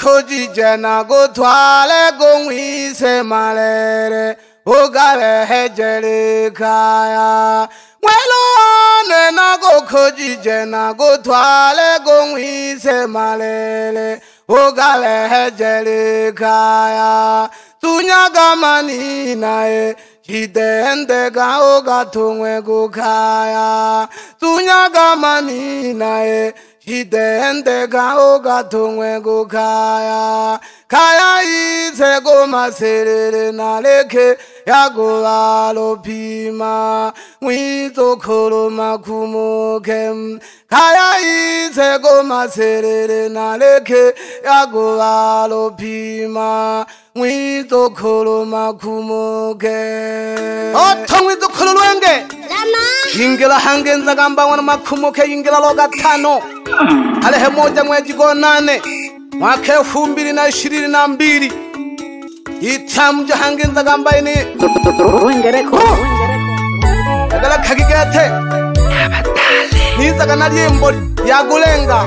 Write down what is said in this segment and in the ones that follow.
koji jena go twale go ngwise malere ogale hejere kaya mwelo na go koji jena go twale go ngwise malere ogale hejere kaya tunyaga mani nae Hidende ga oga tungwe go kaya tunyaga mani nae Hidende ga oga tungwe go kaya kaya ize go maserere na leke ya go alopima mwito kolo makumuke kaya ize go maserere na leke ya go alopima mwito kolo makumuke mwito kolo lwenge ingela hangenza gamba wana makumuke ingela loga tano alehe moja mwezi go 8 mwaka 2022 itamja hangenza gamba ini wengereko agala kagigete nizaga nalyembo yagulenga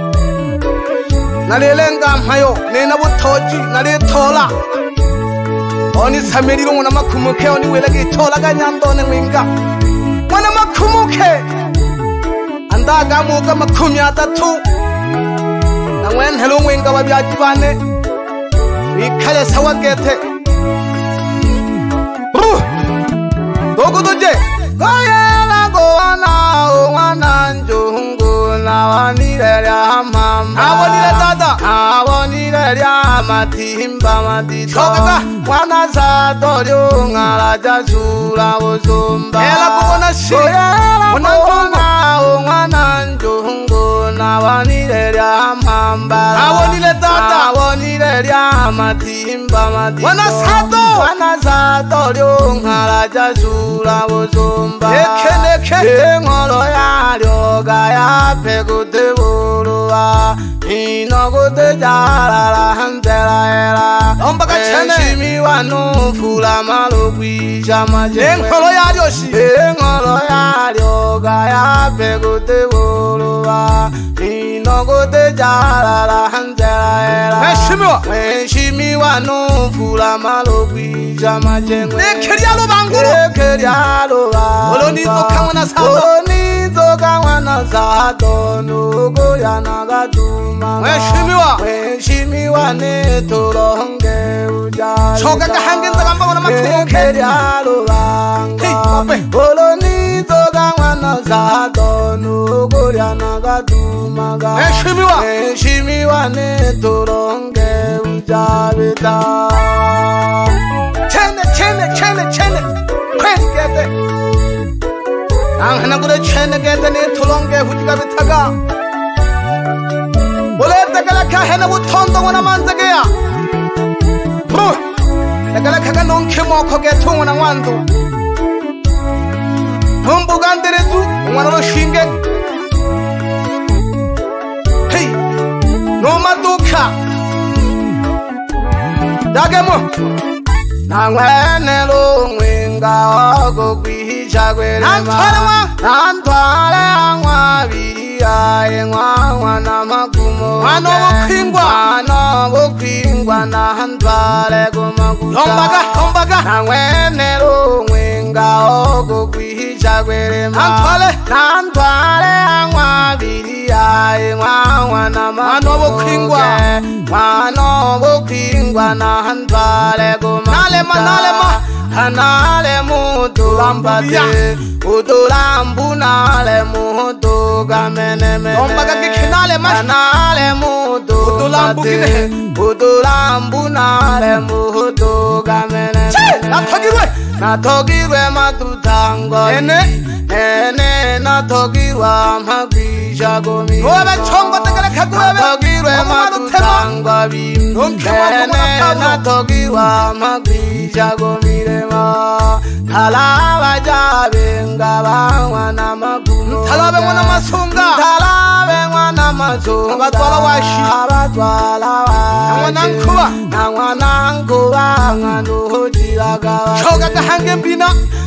nalelenga mpayo nena butoji naletola oni sameriro mwana makumuke oni welage tola ganyandone mwinga mwana makumuke andaga muga 30 na mwen helo mwinga wabyajibane ikale sawagete dogodoje goyela goana owana njungu na wanire ya mama awonire dada awonire ya matimba matito wana za doryo ngala jazura ozomba ela kubona shi wana owana njungu na wanire ya mama awonire dada awonire ya matimba matito wana za doryo ngala jazura ozomba ekeneke ngolo ya ryoga ya pegute buluwa inogote jarara handela era ombaga chene shimi wanu fula malugwi jamaje ngolo ya ryoshi ngolo ya ryoga ya pegute buluwa inogote jarara handela era shimi wanu fula malugwi jamaje nekeryalo banguro nekeryalo ba oloni to kamana sa oloni to kamana sa donugo yanagatuma mweshimiwa ne toronge uja choka kahangenza gamba wana makumuke ryalo banga oloni to kamana sa donugo yanagatuma mweshimiwa ne toronge uja beta chene kwengete angana gure chene gete ne tulonge hujiga bitaga bolete kala kahena butondo wana manzegeya kala kaga nonke moko gete wana wandu humbuganderezu wana roshinge hey no maduka dagemo nangwene lungwinga ogo kwicha kwelema nantwale angwabiriya engwangwa namakumo wano bukwingwa nantwale kumakuta ombaga nangwene lungwinga ogo kwicha kwelema nantwale angwabiriya engwangwa namakumo wano bukwingwa nantwale kumakuta nale mutu lambate utulambu nale mutu kameneme ombaga kikinale nale mutu lambate utulambu nale mutu kameneme natogirwe matutango ene natogirwa magwisha gomi obe chongo tekele kagwebe natogirwe matutango ene natogirwa magwisha gomi rema talaba jabenga bangwana magumo talabe mwana masunga talabe mwana masunga abatwala washi abatwala nangwana nkuba ngano hojiraga choga kahange mbina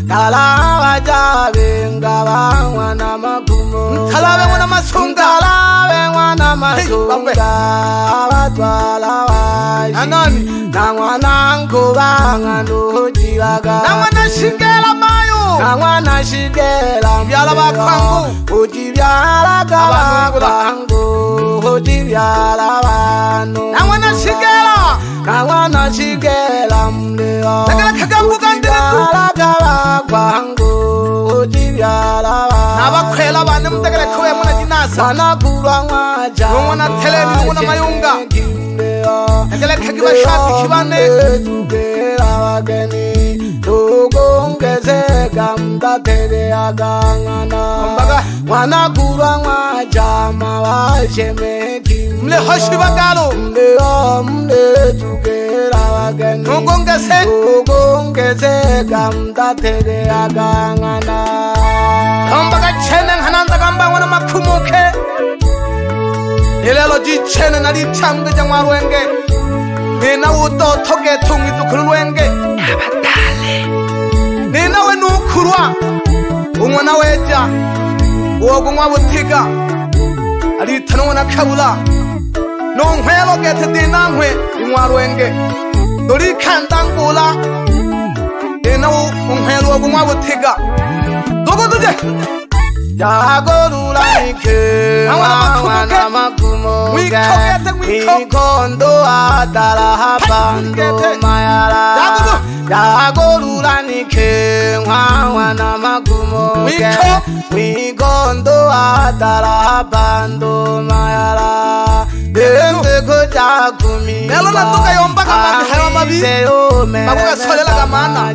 Talawa jabe ngabangwa na makumo Talawe mwana masunga Talawe mwana masunga Abatwala washi Anani Na mwana nkubanga nuhujiraga Na mwana shigela mayo Na mwana shigela Mbyala bakwangu Ujibyalaga bakwangu Ujibyala banu Na mwana shigela Na mwana shigela mleo Nagala kagambu gandiriku Kwangu ujibyala nabakwela bane mutegere kowe muna dinasa banagura mwaja mwana teleni muna mayunga nagale kagiba shati kibane tugera bageni tugongeze gamda tere agangana banagura mwaja mawaje meki mle hoshi bagalo mle tugera bageni tugongeze gamda tere agangana kambaga chene hananda gamba wana makumuke ilelo ji chene nali chambe jangwa rwenge nina uto toge tungi tukulwenge abatale nina we nukurwa umwana weja wogo mwa butiga ali tanona kabula no nkwelo gete dinankwe imwa rwenge dori kandangula nina unkwelo wogo mwa butiga dogo tuje Jagorula ike Wana makumo Mikondo atala hapando mayara Jagorula nike Wana makumo Mikondo atala hapando mayara Dende koja kumi Nelo na tuka yomba kama hewa mabi Mabuga solela kamana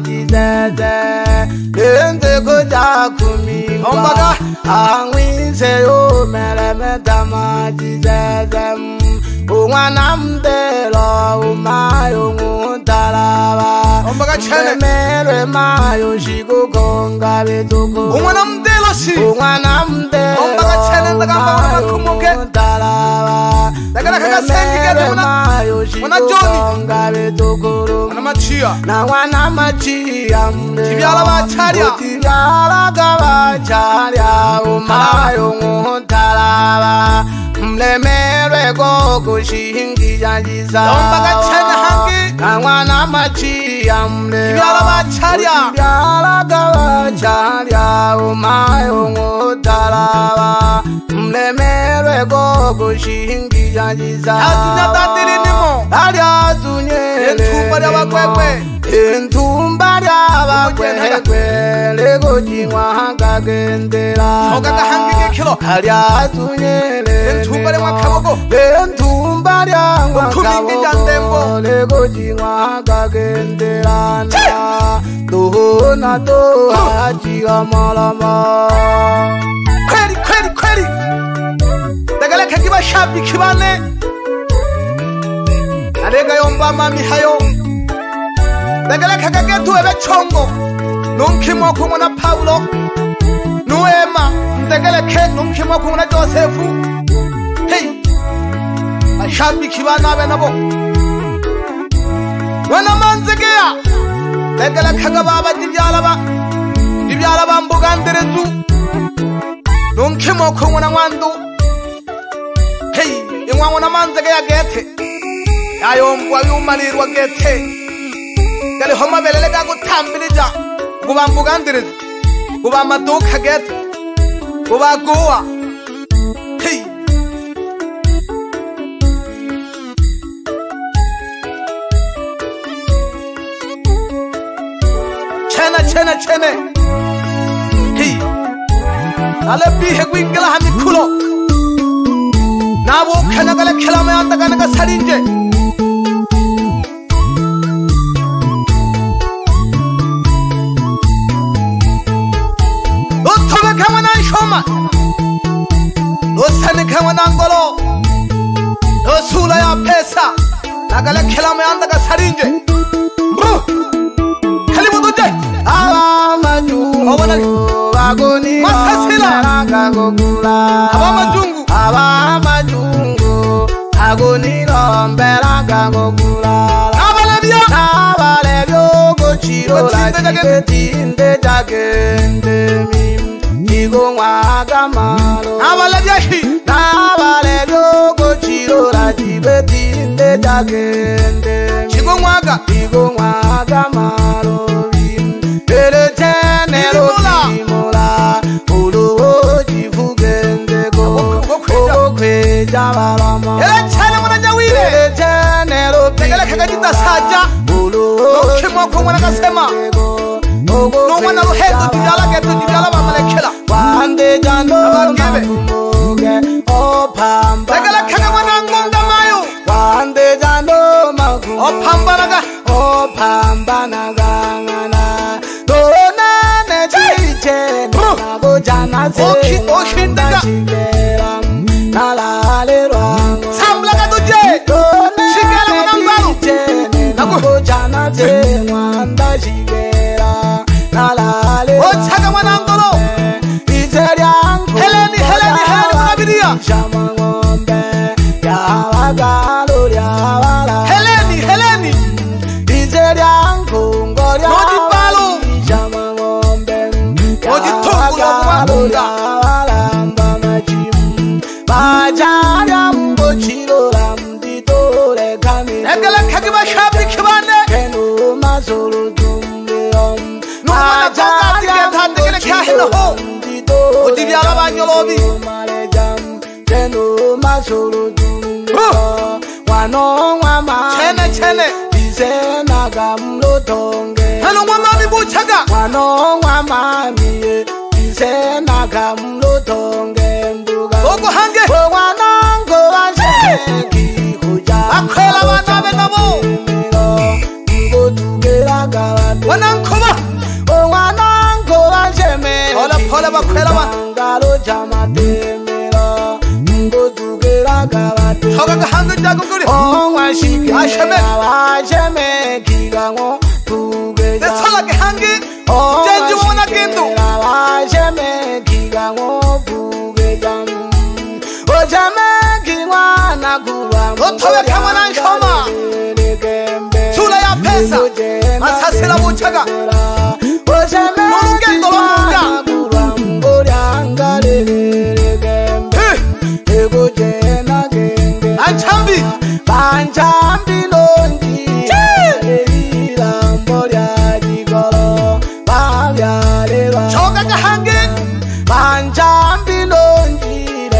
Dende koja kumi Ombaga Angwinse yo mere metama jizezem Uwana mbelo umayo ngutalaba Ombaga chene mere mayo shigo konga betuko Uwana mbelo shi Uwana mbelo Ombaga chene ndagamba wana kumuke Ngutalaba Dagala kaka sengi gete wana joni Konga betuko Wana machia Na wana machia mbe Tibyala bacharia Tibyala kabacharia Umayo ngutalaba Mlemerwe koko shingi janjiza Ombaga chene hangi Na wana machia mle Tibyala bacharia Tibyala kabacharia Umayo ngutalaba Mlemerwe koko shingi janjiza Azunya tatiri nimo Ali azunye Entumba yabakwekwe Entumba yabakwekwe Lego jingwa hanga gendera Ogaga hangi kekilo Ali azunye Entumba yabakwekwe Entumba yabakwekwe Lego jingwa hanga gendera Dohona doha jiga malama Kweri kweri kweri Dagala kakiba shabi kibane Alega yomba mami hayo Dagala kakagetu ebe chongo Nunkimo kumuna Paulo Nuema Dagala ke nunkimo kumuna Josefu Hey Ashabi kibana abe nabo Wana manzegea Dagala kagababa Dibyalaba mbuganderezu Nunkimo kumuna nwandu Hey Inwangu na manzegea gete Ayombwa yumalirwa gete Gali homa belele gago tambirija Guba mbugandiriza Guba maduka gete Guba guwa Hey Chene Hey Nale bihe gwingala hamikulo Nabu kanagale kelame anda kanaga sarinje Otobe kama na shoma Osane kama na ngolo Osula ya pesa Nagale kelame anda ka sarinje Kalibu duje Awa majungu Agoni Masasila Awa majungu Awa majungu Agoni lombera gagogula Nabalebyo kuchirora chibetinde chagende Chigo mwagamalo Nabalevyo kuchirora chibetinde chagende Chigo mwagamalo Ere tenero chimola Uluo chifugendeko Ogo kweja balama Ere tene mwana jawile Ere tenero Tegele kagajita saja Nokimo kumwana kasema Nomwana luhedo tijala geto tijala mamalekela Wande jando makumoge Opamba Tegele kaga mwana ngonga mayo Wande jando makumoge Opamba naga Opamba naga Dona nechiche Nago jana ze Oshindaga Nalale rwango Samlaga duje Shigala mwanambaru Nago jana ze Mwanda shigera Nalale Ochaga mwanamdolo Izeriango Heleni mwabiria Shama ngombe Yawagalo yawala Heleni Izeriango Ngoria Nodibalo Shama ngombe Yawagalo yawala Mbamachimu Bajaria mbochirora mditore kamine Egala kagiba shabi kibane Kenu mazuru dumbeom Numana tanga tige kahino ho Udibyala banyolobi Kenu mazuru dumbeom Wano wama Chene Bize nagamlo tonge Hano wama bibuchaga Wano wama miye Bize nagamlo tonge Ogo hange Wanango wansheki Kuja Akwela wanabe nabo Ngo tugera gawate Wanankoba Wanango wansheme Pola bakwela wa Ngalo jamate mero Ngo tugera gawate Hogaga hange jagunguri Wanshiki Wansheme Kigango Tugeja Desala ke hange Jenji wana kindu Wansheme Kigango Tugeja Ojame kiwana kuwa Otowe kama na nshoma Chula ya pesa Masasila buchaga Ojame kiwana kuwa Mborianga lelele gembe Ego jena genge Panchambi lonji Elila mboria jigolo Pavya lewa Choka kahangi Panchambi lonji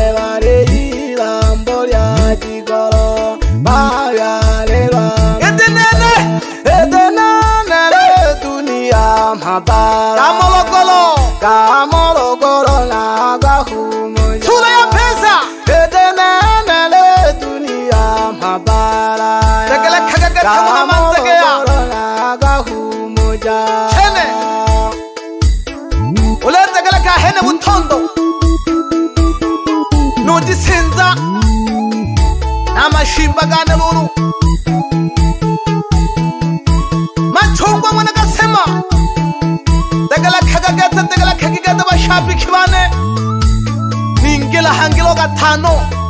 Kamologolo na gahumo Chula ya pesa Edenele dunia mabala Tegele kagage kamuna manzegea Kamologolo na gahumo ja Chene Ule tegele kahene butondo Nuji sinza Namashimba gane lulu Machungwa mwana kasema Tegala kagagata tegala kagigata bashabi kibane Ningela hangilo gatano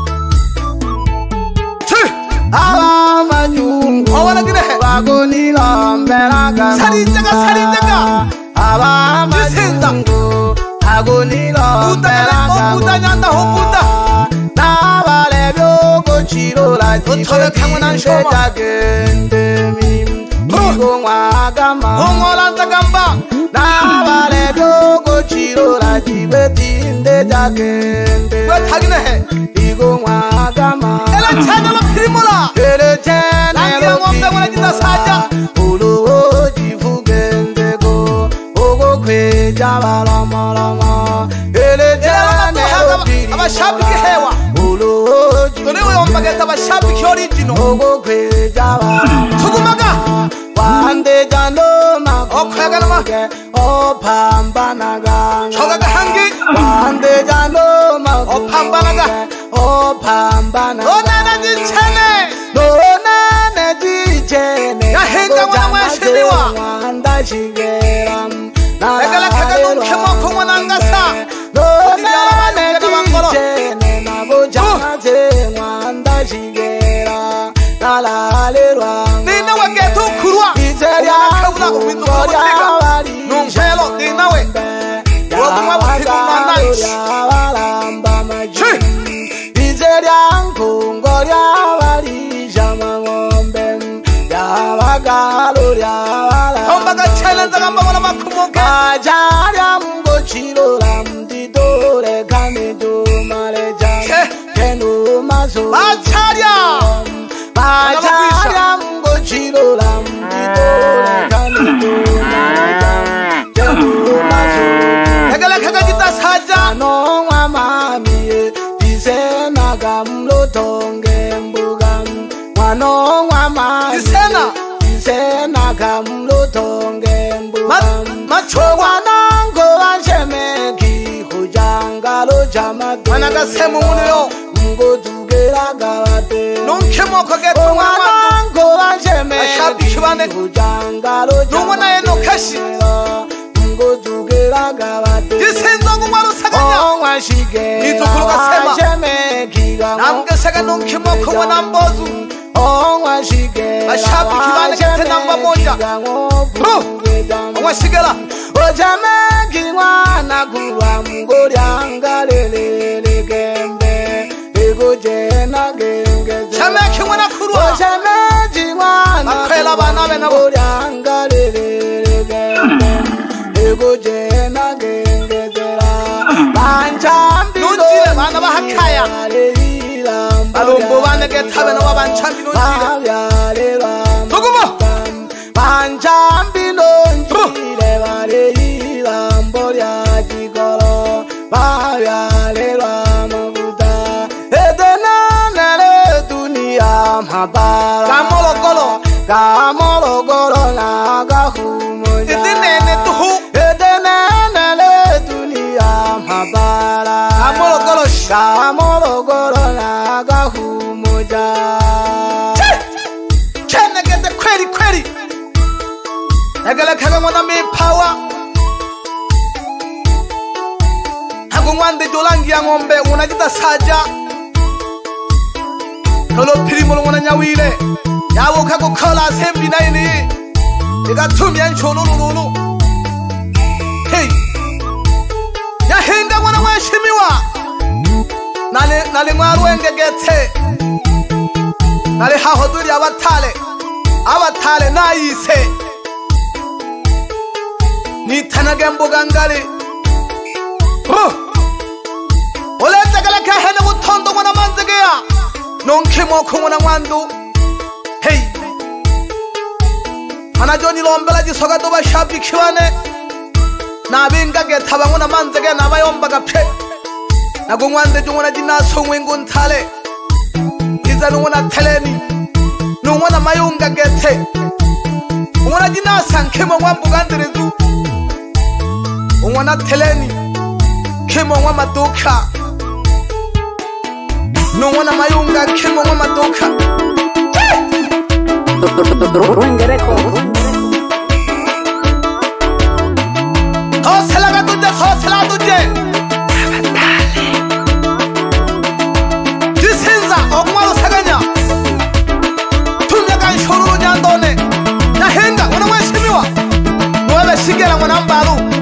Aba majungu Awana gine Bagoni lomberaga Sarinjaga Aba majungu Bagoni lomberaga Udanyanda hukuda Nabalevyo kuchirora Jibetinde jagende Migo mwagama Hongolanta gamba Nabalevyo kuchirora Jibetinde jagende Wetagine he Migo mwagama Ele chana lo primola Ele chana Nangira mwambe mwana jita saja Uluo jifugende go Ogo kweja balama Ele chana lo primola Abashabiki hewa Uluo jifugende Mbageta abashabiki original Ogo kweja balama Tugumaga Wande jando Okhaga nama Opambanaga Chogaga hangi Wande jando Opambanaga Opambanaga Onana jichene Onana jichene Yahinga wana mweshiliwa Wanda shigeram Egala kaga nunkemo kumwana ngasa Onana jichene Nago janaze Wanda shigera Nalalerwa Nina wagetu kurwa Izeria Kawula umindu mutiga numpelo dinawe woguma mutiga nananchi ombaga challenge gamba mwana makumuke ajaria mgochiro la mdidore kanido maleja kenu mazo acharia mgochiro la mdidore kanido maleja kenu mazo kagala kagita saja no mami disena gamlo tonge mbuga wano mama disena gamlo tonge mbuga Machwana Shemeki, Hujangalo Jamadu, Managasemu Munio, Ngo Tugera Gawate, Nunkemo Koget, Wanango Shemeki, Hujangalo, no one I know Kashi, Ngo Tugera Gawate, this is no one Sagana, Washige, Shemeki, Namgasaga Nunkemo Komanambozu, Washige, Ashabi number Moja, Washigala. Ojameki wana kuwa mgoryanga lele gembe ego jena genge Chameki wana kurwa Ojameki wana akwela bana bena mgoryanga lele gembe ego jena genge zera banchambi nunjile bana bahakaya alombo bana getabe na wabanchambi nunjile tugumo banchambi nunjile Lamboria Gigolo, Baya Mabuda, Edena Nele Dunia, Mabara, Gamolo Golo, Nagahumo, Edena Nele Dunia, Mabara, Gamolo Golo, Nagahumo, Can I get the credit? I got a Kagamona me power. Ngwande jolangi ya ngombe unajita saja Tolo pirimolo mwana nyawile Yawo kako kola sembi na ini Ika tumia ncholo lulu Hey Ya hinga mwana washimiwa Nali mwaru engegete Nali hahoduri Abatale na ise Nitanage mboga ngali Oleta kala kahene mutondo mwana manzegea Nonkimo ko mwana mwandu Hey Anajoni lombela jisoga doba shabiki wane Nabinga getaba mwana manzegea nabayomba gape Nagumwande jungwana jinaso mwingu ntale Iza nungwana teleni Nungwana mayunga gete Ungwana jinasa nkimo mwambu gandirezu Ungwana teleni Kimo mwa maduka Nungwana mayunga kimo mwa maduka Hosela duje Jisinza ogumalo saganya Tumya ganshoruru nyandone Nahenga wana mweshimiwa Nwele shigera mwana mbalu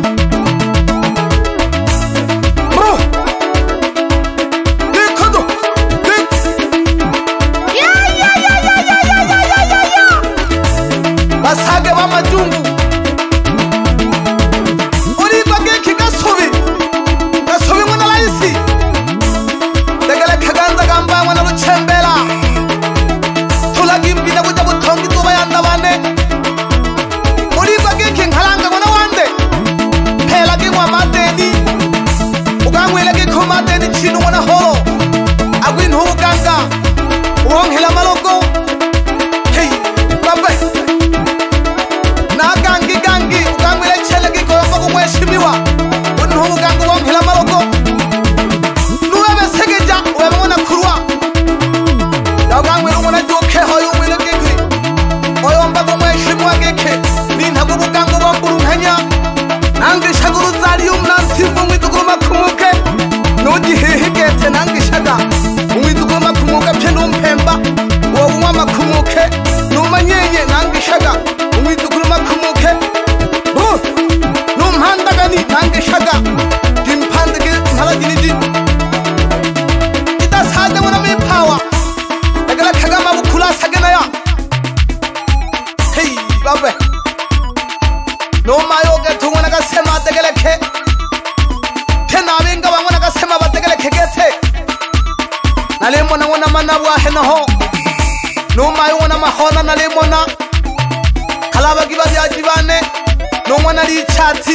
wona manabwa henaho no mayo wona mahona na lemona kalaba giba byajibane no wona li chati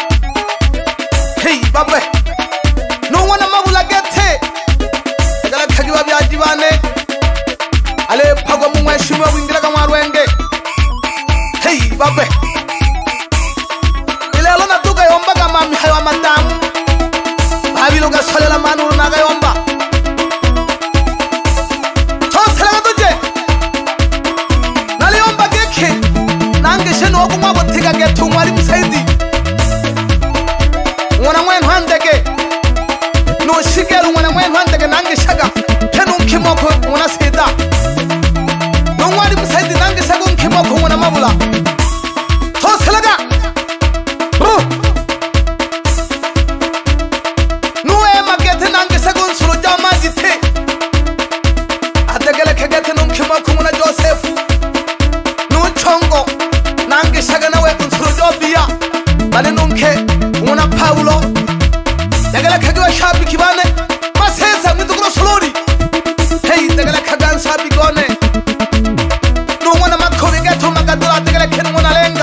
hey babe no wona mabula gete agala kagiba byajibane ale pagwa mu mweshimwe wingira ka mwarwenge hey babe ile alona tuka yomba kama mihayo amadamu babilo gasolela manu naga yomba tosela tuje nali yomba geke nange sheno kumwa botiga getu mwali musaidi mwana mwen handege no shigelu mwana mwen handege nange shaga kenu kimoko mwana seda no mwali musaidi nange shaga kimoko mwana mabula tosela ga Joseph no chongo nange shaga nawe unsuru dobia bale nunke una Paulo dagala kagwa shabi kibane masesa mwituguro solori hey dagala kagan shabi gone no wana makobe gato magadura dagala kenu mona lenga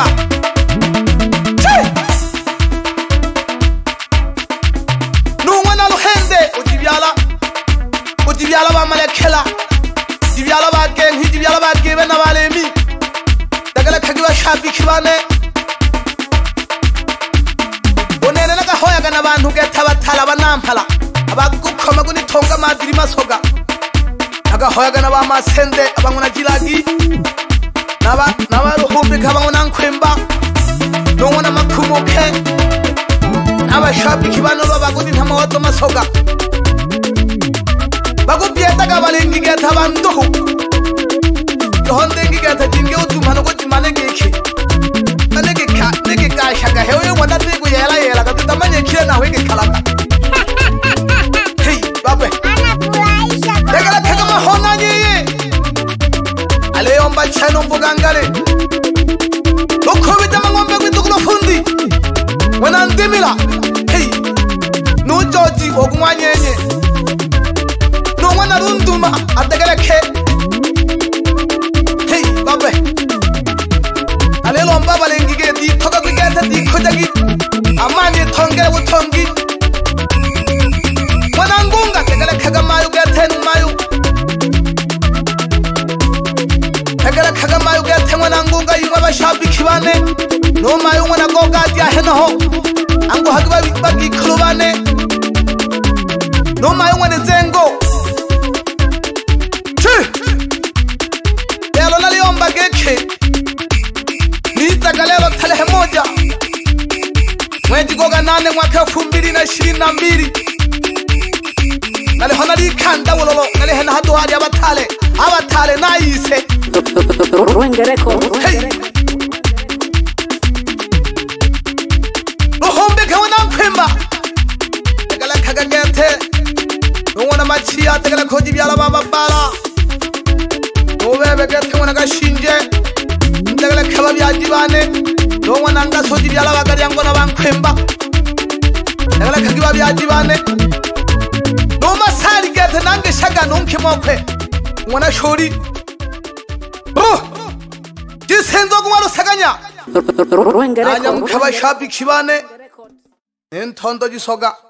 no wana lohende ujibyala ba malekela dibyala ba gen dibyala ba gebe na balemi dagala kagiwa shabi kibane onene naga hoya kana bantu geta batala banampala abagukoma kuni tonga madiri masoga naga hoya kana ba masende abangona jilagi naba ruhumbi kabangona nkwemba nongona makumuke aba shabi kibane babagudi ntamawato masoga bagupieta kabalengi geta banduhu honde geta jinge utumano ko timane geke nege ka shaga hewe wanda tigo yela ka tutamanye kile na wege kalaka hey babe dagala kama hona nyi ale yomba chano mbugangale ukubita mangombe kwitukulo fundi wana ndimila hey no joji ogumwanyenye wana runduma adagala ke hey babe alelo mbaba lengige di toka kwigeta di kojagi amani tonge utongi wana ngunga dagala kaga mayu geten mayu dagala kaga mayu geten wana ngunga yuma bashabi kibane no mayu wana goga dia henaho angu hagiba bagi klubane no mayu wana zengo lelo naliomba geke nitagalelo tarehe moja mwezi goga 8 mwaka 2022 nalihona likanda wololo nalihena haduhari abatale nayise hey ruhumbi kawana nkwemba tegala kagagete nongona machiya tegala koji byala bababala obebe gete mwana gashinje ndagala kaba byajibane no mwana ngasoji byala bagari yango nabankwemba ndagala kagiba byajibane no masali gete nange shaga nonkimokwe mwana shori jisenzo kumalo saganya anya mukaba shabi kibane entondo jisoga